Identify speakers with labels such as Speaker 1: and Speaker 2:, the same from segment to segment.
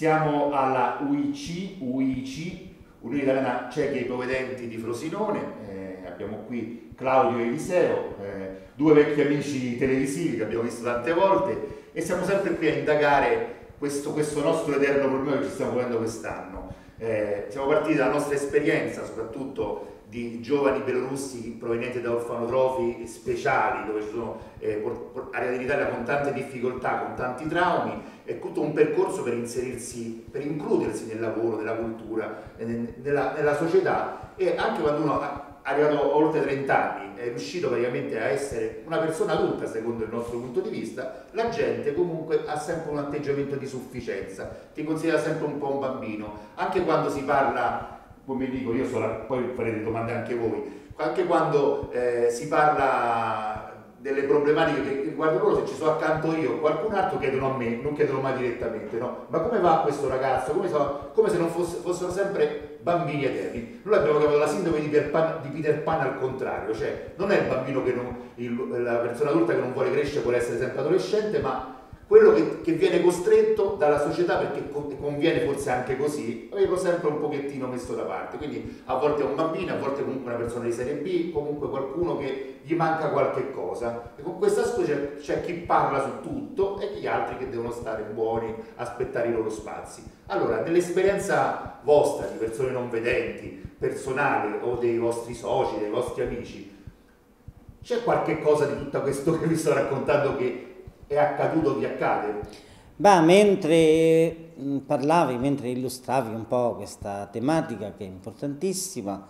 Speaker 1: Siamo alla UIC, Unione Italiana Ciechi e Ipovedenti di Frosinone. Abbiamo qui Claudio e Eliseo, due vecchi amici televisivi che abbiamo visto tante volte, e siamo sempre qui a indagare questo nostro eterno problema che ci stiamo ponendo quest'anno. Siamo partiti dalla nostra esperienza, soprattutto di giovani belorussi provenienti da orfanotrofi speciali, dove ci sono aree dell'Italia con tante difficoltà, con tanti traumi, è tutto un percorso per inserirsi, per includersi nel lavoro, nella cultura, nella società, e anche quando uno è arrivato oltre 30 anni, è riuscito praticamente a essere una persona adulta secondo il nostro punto di vista, la gente comunque ha sempre un atteggiamento di sufficienza, ti considera sempre un po' un bambino, anche quando si parla, come dico io, poi farete domande anche voi, anche quando si parla delle problematiche che riguardano loro, se ci sono accanto io o qualcun altro chiedono a me, non chiedono mai direttamente, no? Ma come va questo ragazzo? Come se non fossero sempre bambini eterni. Noi abbiamo chiamato la sindrome di Peter Pan al contrario, cioè non è il bambino la persona adulta che non vuole crescere, vuole essere sempre adolescente, ma quello che viene costretto dalla società, perché conviene forse anche così, avevo sempre un pochettino messo da parte. Quindi a volte è un bambino, a volte comunque una persona di serie B, comunque qualcuno che gli manca qualche cosa. E con questa scuola c'è chi parla su tutto e gli altri che devono stare buoni, aspettare i loro spazi. Allora, nell'esperienza vostra di persone non vedenti, personale, o dei vostri soci, dei vostri amici, c'è qualche cosa di tutto questo che vi sto raccontando che è accaduto, vi accade?
Speaker 2: Mentre parlavi, mentre illustravi un po' questa tematica che è importantissima,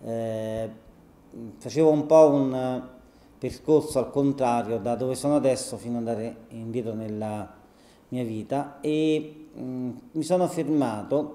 Speaker 2: facevo un po' un percorso al contrario da dove sono adesso fino ad andare indietro nella mia vita, e mi sono fermato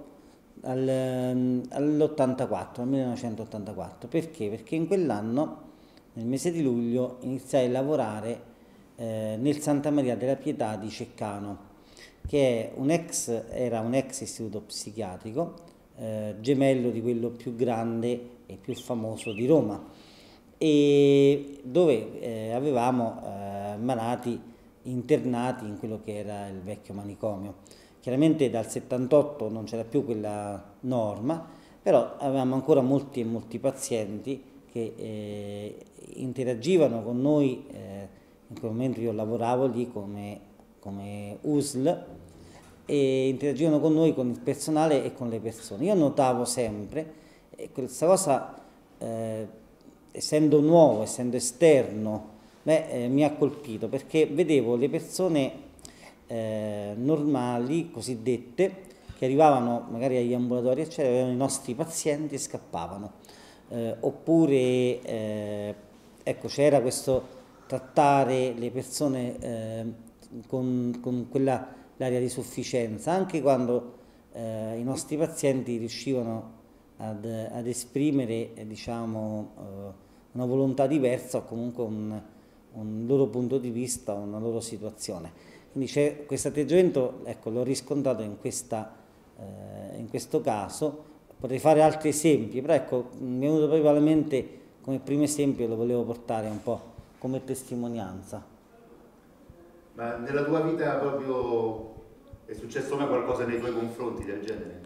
Speaker 2: all'84, al 1984. Perché? Perché in quell'anno, nel mese di luglio, iniziai a lavorare nel Santa Maria della Pietà di Ceccano, che era un ex istituto psichiatrico, gemello di quello più grande e più famoso di Roma, e dove avevamo malati internati in quello che era il vecchio manicomio. Chiaramente dal 78 non c'era più quella norma, però avevamo ancora molti e molti pazienti che interagivano con noi. In quel momento io lavoravo lì come USL, e interagivano con noi, con il personale e con le persone. Io notavo sempre, e questa cosa, essendo nuovo, essendo esterno, mi ha colpito, perché vedevo le persone normali, cosiddette, che arrivavano magari agli ambulatori, eccetera, avevano i nostri pazienti e scappavano. Oppure, ecco, c'era questo trattare le persone con l'area di sufficienza, anche quando i nostri pazienti riuscivano ad esprimere, diciamo, una volontà diversa, o comunque un loro punto di vista, una loro situazione. Quindi c'è questo atteggiamento, ecco, l'ho riscontrato in questo caso. Potrei fare altri esempi, però ecco, mi è venuto proprio alla mente come primo esempio, lo volevo portare un po' come testimonianza.
Speaker 1: Ma nella tua vita proprio è successo mai qualcosa nei tuoi confronti del genere?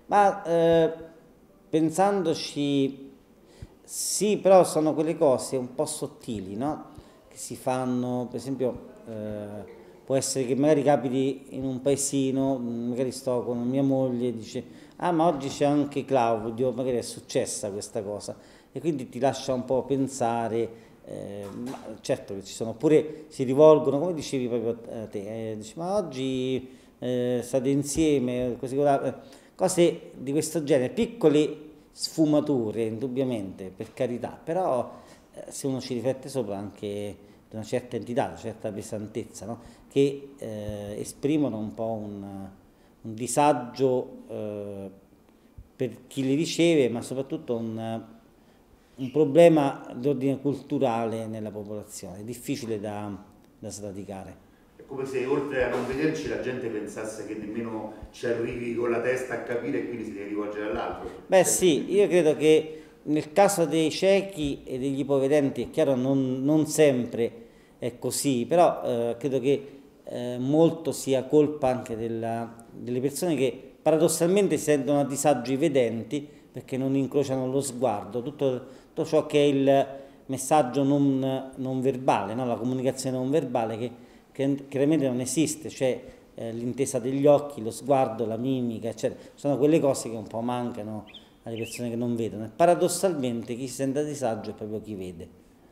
Speaker 2: Pensandoci, sì, però sono quelle cose un po' sottili, no? Che si fanno, per esempio, può essere che magari capiti in un paesino, magari sto con mia moglie e dice: ah, ma oggi c'è anche Claudio, magari è successa questa cosa, e quindi ti lascia un po' pensare. Certo che ci sono, oppure si rivolgono, come dicevi proprio a te, dici: ma oggi state insieme, così, cose di questo genere, piccole sfumature, indubbiamente, per carità, però se uno ci riflette sopra, anche di una certa entità, una certa pesantezza, no? Che esprimono un po' un disagio per chi li riceve, ma soprattutto un problema d'ordine culturale nella popolazione, difficile da sradicare.
Speaker 1: È come se oltre a non vederci la gente pensasse che nemmeno ci arrivi con la testa a capire, e quindi si deve rivolgere all'altro.
Speaker 2: Sì, io credo che nel caso dei ciechi e degli ipovedenti, è chiaro, non sempre è così, però credo che molto sia colpa anche delle persone che paradossalmente si sentono a disagio i vedenti perché non incrociano lo sguardo, tutto ciò che è il messaggio non verbale, no? La comunicazione non verbale che chiaramente non esiste, cioè l'intesa degli occhi, lo sguardo, la mimica, eccetera. Sono quelle cose che un po' mancano alle persone che non vedono. E paradossalmente chi si sente a disagio è proprio chi vede.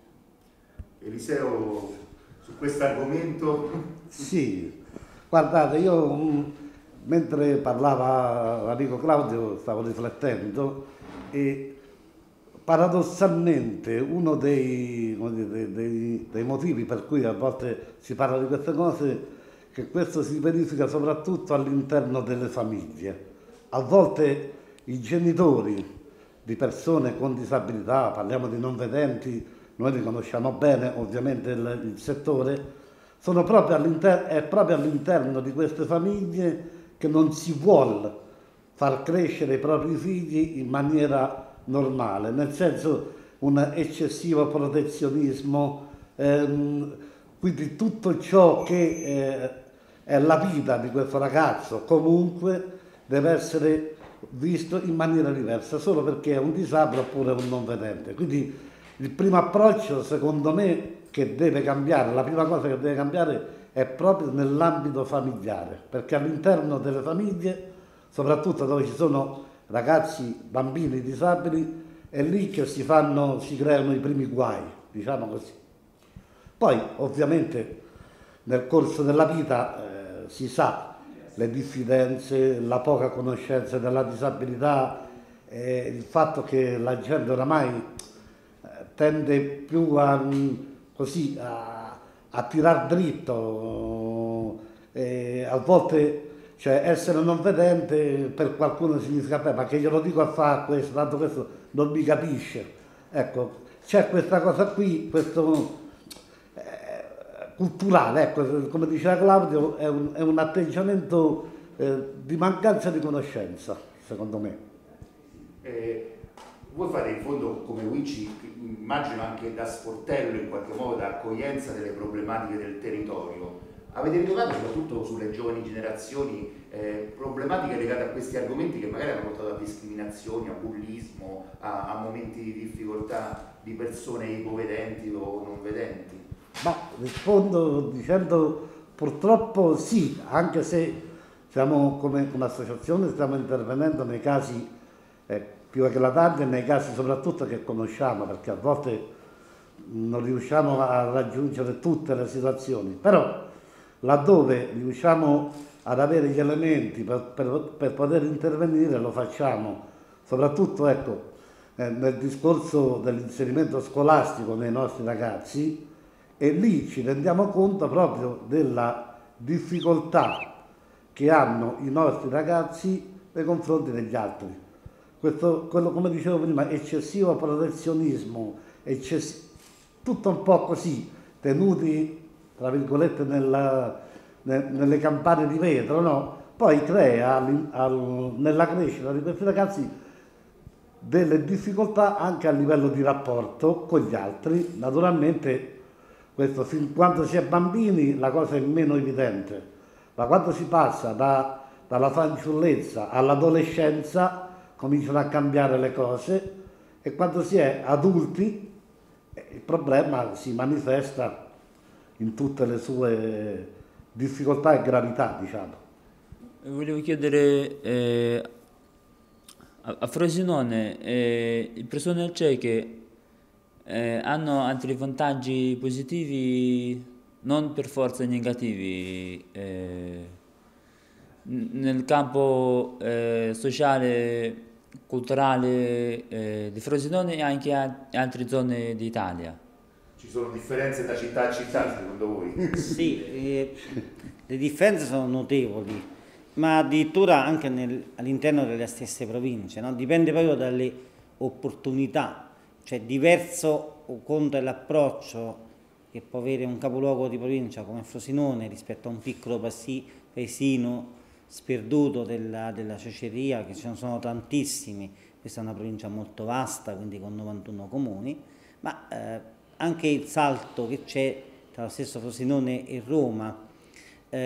Speaker 1: Eliseo, su questo argomento?
Speaker 3: Sì, guardate, io mentre parlava l'amico Claudio stavo riflettendo e paradossalmente uno dei motivi per cui a volte si parla di queste cose è che questo si verifica soprattutto all'interno delle famiglie. A volte i genitori di persone con disabilità, parliamo di non vedenti, noi li conosciamo bene ovviamente il settore, è proprio all'interno di queste famiglie che non si vuol far crescere i propri figli in maniera normale, nel senso un eccessivo protezionismo, quindi tutto ciò che è la vita di questo ragazzo comunque deve essere visto in maniera diversa, solo perché è un disabile oppure un non vedente. Quindi il primo approccio, secondo me, che deve cambiare, la prima cosa che deve cambiare è proprio nell'ambito familiare, perché all'interno delle famiglie, soprattutto dove ci sono ragazzi, bambini disabili, è lì che si creano i primi guai, diciamo così. Poi, ovviamente, nel corso della vita si sa le diffidenze, la poca conoscenza della disabilità, il fatto che la gente oramai tende più a tirar dritto, a volte cioè essere non vedente per qualcuno significa beh, ma che glielo dico a fare questo, tanto questo non mi capisce. Ecco, c'è questa cosa qui, questo culturale, ecco, come diceva Claudio, è un atteggiamento di mancanza di conoscenza, secondo me.
Speaker 1: Voi fate in fondo come UICI, immagino anche da sportello in qualche modo, da accoglienza delle problematiche del territorio. Avete ritrovato soprattutto sulle giovani generazioni problematiche legate a questi argomenti che magari hanno portato a discriminazioni, a bullismo, a momenti di difficoltà di persone ipovedenti o non vedenti?
Speaker 3: Ma rispondo dicendo purtroppo sì, anche se siamo come associazione stiamo intervenendo nei casi più eclatanti e nei casi soprattutto che conosciamo, perché a volte non riusciamo a raggiungere tutte le situazioni, però laddove riusciamo ad avere gli elementi per poter intervenire lo facciamo, soprattutto ecco, nel discorso dell'inserimento scolastico nei nostri ragazzi, e lì ci rendiamo conto proprio della difficoltà che hanno i nostri ragazzi nei confronti degli altri. Quello, come dicevo prima, eccessivo protezionismo, tutto un po' così, tenuti, tra virgolette, nelle campane di vetro, no? Poi crea nella crescita di questi ragazzi delle difficoltà anche a livello di rapporto con gli altri. Naturalmente questo fin quando si è bambini la cosa è meno evidente, ma quando si passa dalla fanciullezza all'adolescenza cominciano a cambiare le cose e quando si è adulti il problema si manifesta in tutte le sue difficoltà e gravità, diciamo.
Speaker 4: Volevo chiedere a Frosinone, le persone cieche hanno altri vantaggi positivi, non per forza negativi, nel campo sociale, culturale di Frosinone e anche in altre zone d'Italia.
Speaker 1: Ci sono differenze da città a città secondo voi?
Speaker 2: Sì, le differenze sono notevoli, ma addirittura anche all'interno delle stesse province, no? Dipende proprio dalle opportunità, cioè diverso conto è l'approccio che può avere un capoluogo di provincia come Frosinone rispetto a un piccolo paesino sperduto della Ciociaria, che ce ne sono tantissimi. Questa è una provincia molto vasta, quindi con 91 comuni, ma anche il salto che c'è tra lo stesso Frosinone e Roma,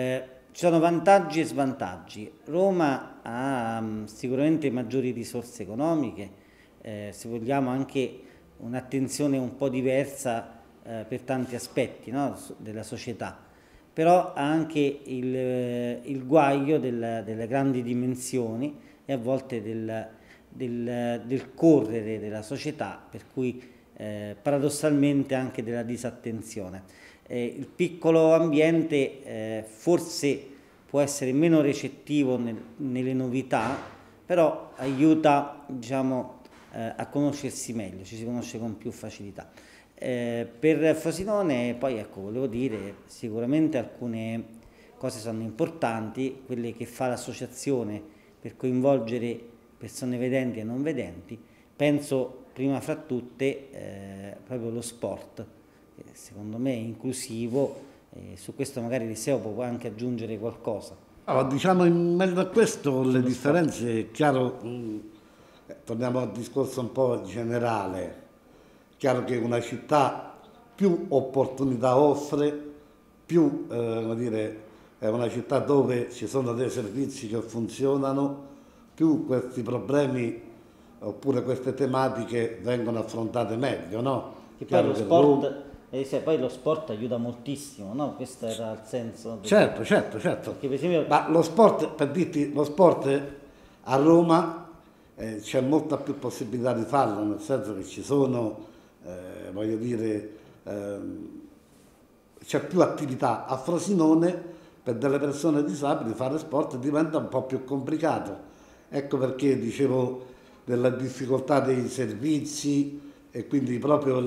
Speaker 2: ci sono vantaggi e svantaggi. Roma ha sicuramente maggiori risorse economiche, se vogliamo anche un'attenzione un po' diversa per tanti aspetti, no, della società, però ha anche il guaio delle grandi dimensioni e a volte del correre della società, per cui paradossalmente anche della disattenzione. Il piccolo ambiente forse può essere meno recettivo nelle novità, però aiuta, diciamo, a conoscersi meglio, ci si conosce con più facilità. Per Frosinone poi, ecco, volevo dire, sicuramente alcune cose sono importanti, quelle che fa l'associazione per coinvolgere persone vedenti e non vedenti. Penso prima fra tutte proprio lo sport, che secondo me è inclusivo, su questo magari Eliseo può anche aggiungere qualcosa.
Speaker 3: Allora, diciamo, in merito a questo le differenze, è chiaro, torniamo al discorso un po' generale, chiaro che una città più opportunità offre, più come dire, è una città dove ci sono dei servizi che funzionano, più questi problemi oppure queste tematiche vengono affrontate meglio, no?
Speaker 2: Che poi lo sport, poi lo sport aiuta moltissimo, no? Questo era il senso.
Speaker 3: Certo.
Speaker 2: Perché, per esempio,
Speaker 3: Ma lo sport, per dirti, lo sport a Roma c'è molta più possibilità di farlo, nel senso che ci sono, voglio dire, c'è più attività. A Frosinone per delle persone disabili fare sport diventa un po' più complicato. Ecco perché dicevo della difficoltà dei servizi e quindi proprio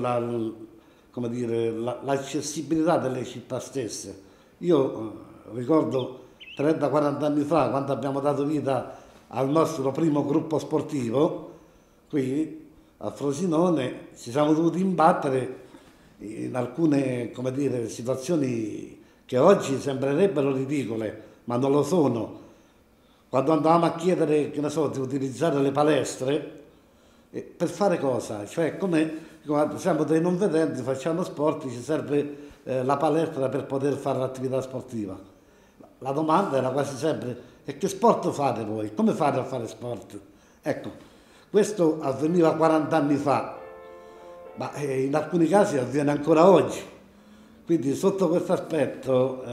Speaker 3: l'accessibilità delle città stesse. Io ricordo 30-40 anni fa, quando abbiamo dato vita al nostro primo gruppo sportivo, qui a Frosinone, ci siamo dovuti imbattere in alcune, come dire, situazioni che oggi sembrerebbero ridicole, ma non lo sono. Quando andavamo a chiedere, che ne so, di utilizzare le palestre, per fare cosa? Cioè, come siamo dei non vedenti, facciamo sport, ci serve la palestra per poter fare l'attività sportiva. La domanda era quasi sempre: e che sport fate voi? Come fate a fare sport? Ecco, questo avveniva 40 anni fa, ma in alcuni casi avviene ancora oggi. Quindi sotto questo aspetto,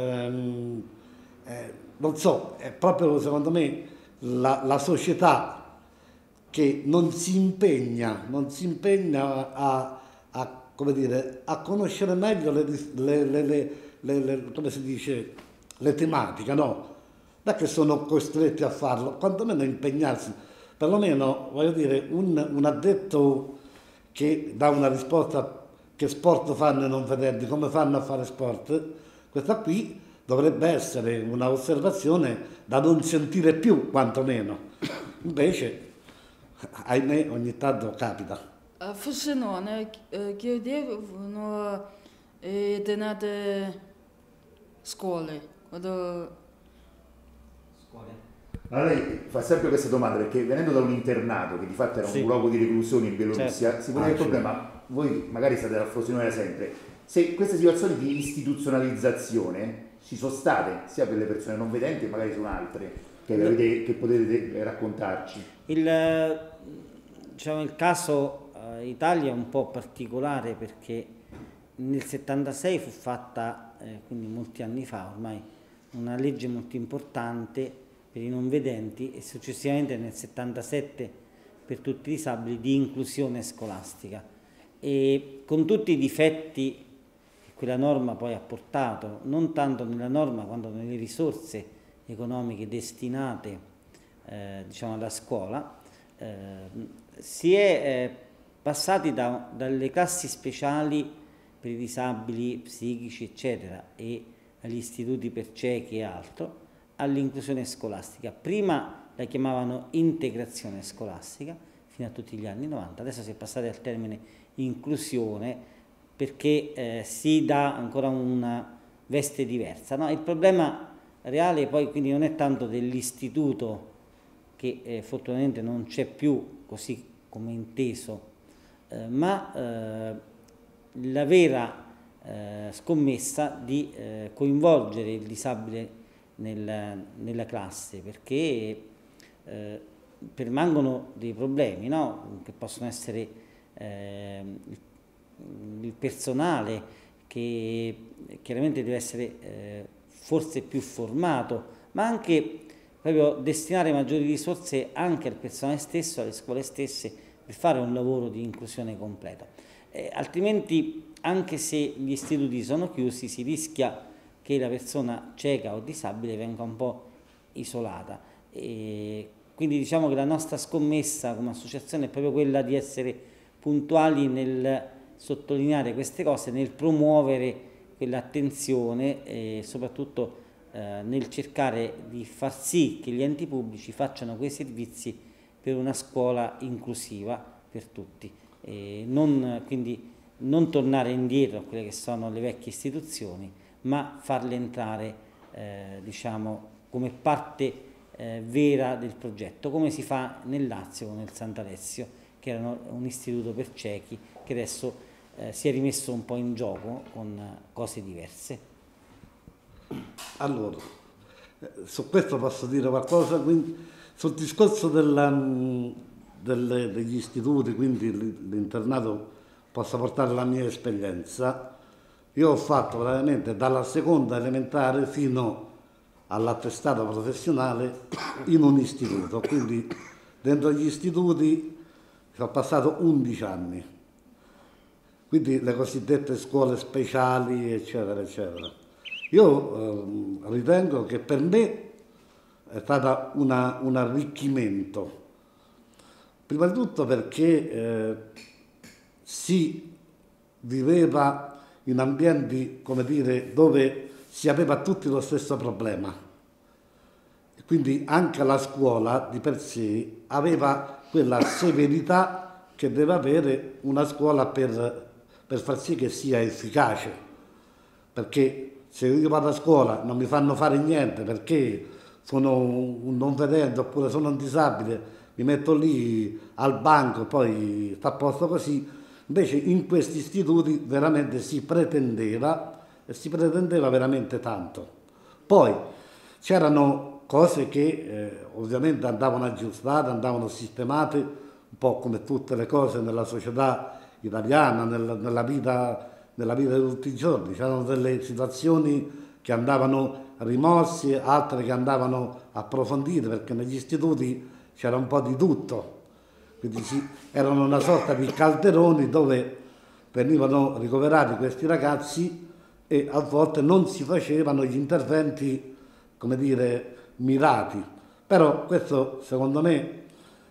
Speaker 3: non so, è proprio secondo me la società che non si impegna come dire, a conoscere meglio come si dice, le tematiche, no? Non è che sono costretti a farlo, quantomeno impegnarsi. Perlomeno, voglio dire, un addetto che dà una risposta: che sport fanno i non vedenti, come fanno a fare sport, questa qui dovrebbe essere una osservazione da non sentire più, quantomeno. Invece, ahimè, ogni tanto capita.
Speaker 5: A Frosinone chiedevano denate scuole.
Speaker 1: Allora lei fa sempre questa domanda perché venendo da un internato che di fatto era un luogo di reclusione in Bielorussia, si pone il problema, voi magari state a Frosinone da sempre, se queste situazioni di istituzionalizzazione ci sono state sia per le persone non vedenti e magari sono altre che potete raccontarci.
Speaker 2: Diciamo, il caso Italia è un po' particolare perché nel 76 fu fatta, quindi molti anni fa ormai, una legge molto importante per i non vedenti e successivamente nel 77 per tutti i disabili di inclusione scolastica, e con tutti i difetti che quella norma poi ha portato, non tanto nella norma quanto nelle risorse economiche destinate diciamo alla scuola, si è passati dalle classi speciali per i disabili psichici eccetera e agli istituti per ciechi e altro, all'inclusione scolastica. Prima la chiamavano integrazione scolastica fino a tutti gli anni 90, adesso si è passati al termine inclusione perché si dà ancora una veste diversa, no? Il problema reale poi quindi non è tanto dell'istituto che fortunatamente non c'è più così come inteso, ma la vera scommessa di coinvolgere il disabile nella classe, perché permangono dei problemi, no? Che possono essere il personale che chiaramente deve essere forse più formato, ma anche proprio destinare maggiori risorse anche al personale stesso, alle scuole stesse, per fare un lavoro di inclusione completa. Altrimenti, anche se gli istituti sono chiusi, si rischia che la persona cieca o disabile venga un po' isolata. Quindi diciamo che la nostra scommessa come associazione è proprio quella di essere puntuali nel sottolineare queste cose, nel promuovere quell'attenzione e soprattutto nel cercare di far sì che gli enti pubblici facciano quei servizi per una scuola inclusiva per tutti. Quindi non tornare indietro a quelle che sono le vecchie istituzioni, ma farle entrare diciamo, come parte vera del progetto, come si fa nel Lazio con il Sant'Alessio, che era un istituto per ciechi che adesso si è rimesso un po' in gioco con cose diverse.
Speaker 3: Allora, su questo posso dire qualcosa, quindi, sul discorso degli istituti, quindi l'internato, posso portare la mia esperienza. Io ho fatto veramente dalla seconda elementare fino all'attestato professionale in un istituto, quindi dentro gli istituti ho passato 11 anni, quindi le cosiddette scuole speciali, eccetera, eccetera. Io ritengo che per me è stato un arricchimento, prima di tutto perché si viveva in ambienti, come dire, dove si aveva tutti lo stesso problema. E quindi anche la scuola di per sé aveva quella severità che deve avere una scuola per far sì che sia efficace. Perché se io vado a scuola non mi fanno fare niente perché sono un non vedente oppure sono un disabile, mi metto lì al banco, poi sta a posto così. Invece in questi istituti veramente si pretendeva, e si pretendeva veramente tanto. Poi c'erano cose che ovviamente andavano aggiustate, andavano sistemate, un po' come tutte le cose nella società italiana, nella vita di tutti i giorni. C'erano delle situazioni che andavano rimosse, altre che andavano approfondite, perché negli istituti c'era un po' di tutto. Quindi erano una sorta di calderoni dove venivano ricoverati questi ragazzi e a volte non si facevano gli interventi, come dire, mirati. Però questo secondo me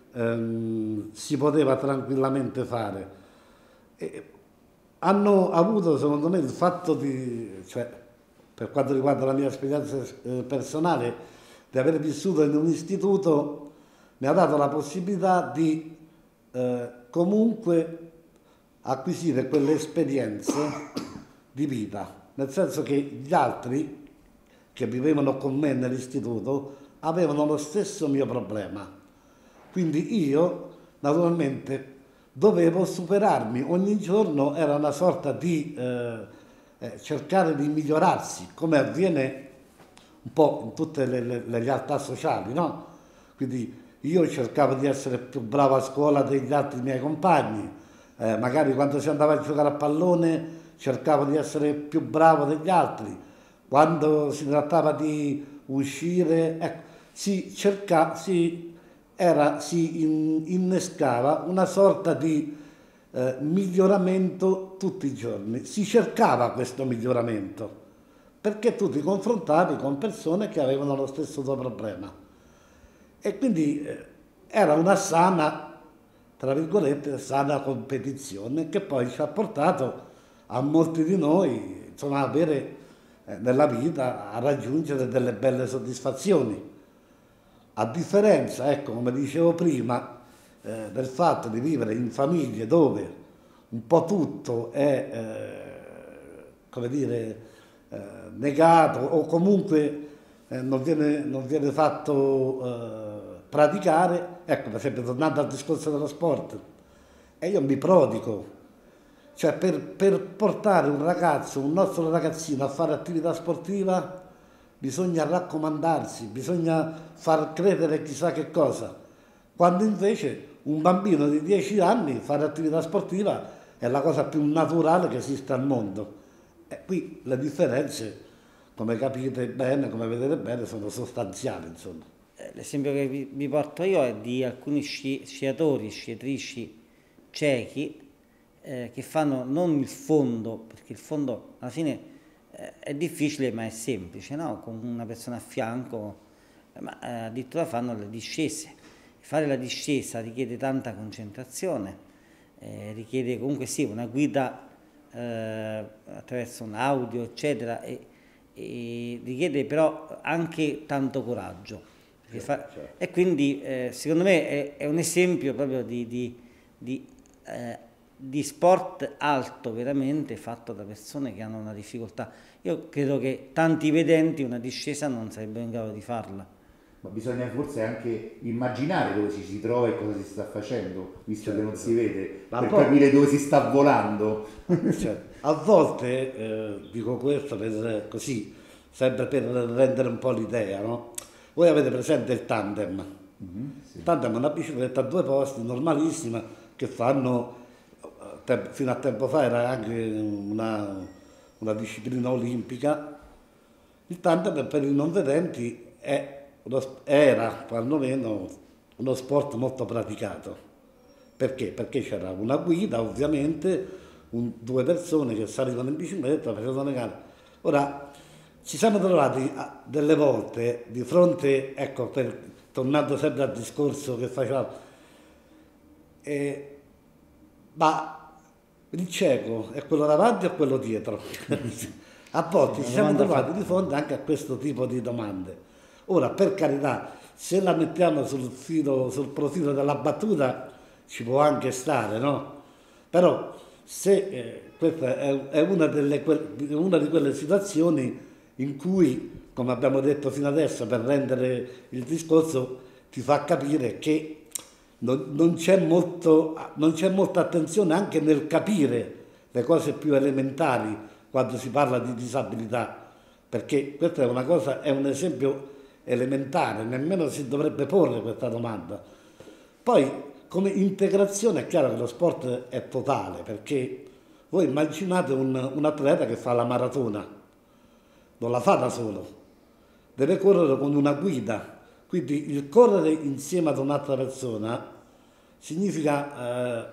Speaker 3: si poteva tranquillamente fare. E hanno avuto secondo me il fatto cioè per quanto riguarda la mia esperienza personale, di aver vissuto in un istituto, mi ha dato la possibilità di comunque acquisire quelle esperienze di vita, nel senso che gli altri che vivevano con me nell'istituto avevano lo stesso mio problema. Quindi io naturalmente dovevo superarmi, ogni giorno era una sorta di cercare di migliorarsi, come avviene un po' in tutte le realtà sociali, no? Quindi io cercavo di essere più bravo a scuola degli altri miei compagni, magari quando si andava a giocare a pallone cercavo di essere più bravo degli altri, quando si trattava di uscire, ecco, si innescava una sorta di miglioramento tutti i giorni, si cercava questo miglioramento, perché tu ti confrontavi con persone che avevano lo stesso tuo problema. E quindi era una sana, tra virgolette, sana competizione che poi ci ha portato a molti di noi, insomma, a avere nella vita, a raggiungere delle belle soddisfazioni. A differenza, ecco, come dicevo prima, del fatto di vivere in famiglie dove un po' tutto è, come dire, negato o comunque non viene fatto praticare, ecco, per esempio tornando al discorso dello sport, e io mi prodigo, cioè per portare un ragazzo, un nostro ragazzino a fare attività sportiva bisogna raccomandarsi, bisogna far credere chissà che cosa, quando invece un bambino di 10 anni fare attività sportiva è la cosa più naturale che esista al mondo. E qui le differenze, come capite bene, come vedete bene, sono sostanziali, insomma.
Speaker 2: L'esempio che vi porto io è di alcuni sciatori, sciatrici ciechi che fanno non il fondo, perché il fondo alla fine è difficile ma è semplice, no? Con una persona a fianco, ma addirittura fanno le discese. Fare la discesa richiede tanta concentrazione, richiede comunque sì una guida attraverso un audio, eccetera, e richiede però anche tanto coraggio. Certo. E quindi secondo me è un esempio proprio di sport alto veramente fatto da persone che hanno una difficoltà. Io credo che tanti vedenti una discesa non sarebbero in grado di farla.
Speaker 1: Ma bisogna forse anche immaginare dove ci si trova e cosa si sta facendo, visto che non si vede, per capire dove si sta volando.
Speaker 3: A volte, dico questo così, sempre per rendere un po' l'idea, no? Voi avete presente il tandem? Sì. Il tandem è una bicicletta a 2 posti, normalissima, che fanno, fino a tempo fa era anche una disciplina olimpica. Il tandem per i non vedenti era quantomeno uno sport molto praticato. Perché? Perché c'era una guida, ovviamente, 2 persone che salivano in bicicletta, facevano le gare. Ora, ci siamo trovati delle volte di fronte, ecco, tornando sempre al discorso che facevamo, ma il cieco è quello davanti o quello dietro? A volte ci siamo trovati di fronte anche a questo tipo di domande. Ora, per carità, se la mettiamo sul profilo della battuta ci può anche stare, no? Però se questa è una di quelle situazioni in cui, come abbiamo detto fino adesso, per rendere il discorso, ti fa capire che non c'è molta attenzione anche nel capire le cose più elementari quando si parla di disabilità, perché questa è un esempio elementare, nemmeno si dovrebbe porre questa domanda. Poi, come integrazione è chiaro che lo sport è totale, perché voi immaginate un atleta che fa la maratona, non la fa da solo, deve correre con una guida, quindi il correre insieme ad un'altra persona significa,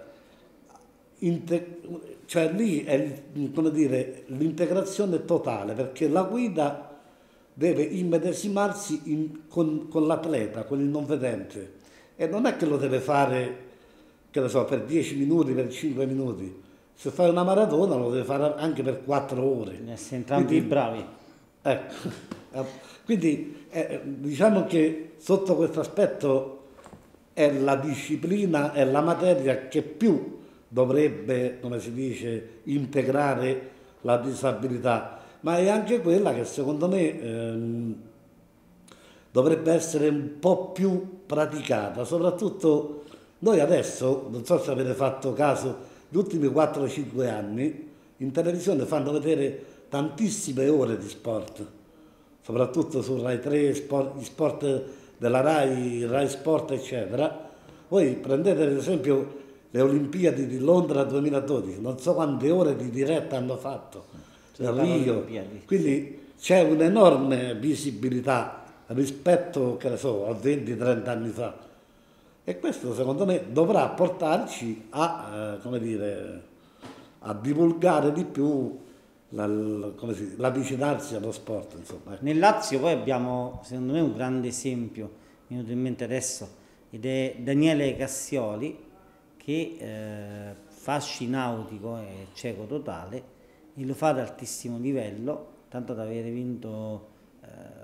Speaker 3: cioè lì è, come dire, l'integrazione totale, perché la guida deve immedesimarsi con l'atleta, con il non vedente, e non è che lo deve fare, che ne so, per 10 minuti, per 5 minuti. Se fai una maratona lo deve fare anche per 4 ore.
Speaker 2: Essere entrambi bravi.
Speaker 3: Ecco, quindi diciamo che sotto questo aspetto è la disciplina, è la materia che più dovrebbe, come si dice, integrare la disabilità, ma è anche quella che secondo me dovrebbe essere un po' più praticata, soprattutto noi adesso, non so se avete fatto caso, gli ultimi 4-5 anni in televisione fanno vedere tantissime ore di sport, soprattutto su Rai 3, gli sport della Rai Sport, eccetera. Voi prendete ad esempio le Olimpiadi di Londra 2012, non so quante ore di diretta hanno fatto, a Rio, quindi c'è un'enorme visibilità rispetto, che ne so, a 20-30 anni fa. E questo secondo me dovrà portarci a, come dire, a divulgare di più l'avvicinarsi allo sport, insomma.
Speaker 2: Nel Lazio poi abbiamo, secondo me, un grande esempio, mi è venuto in mente adesso, ed è Daniele Cassioli, che fa sci nautico, è cieco totale, e lo fa ad altissimo livello, tanto da avere vinto,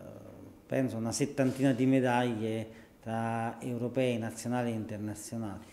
Speaker 2: penso, una 70ina di medaglie tra europee, nazionali e internazionali.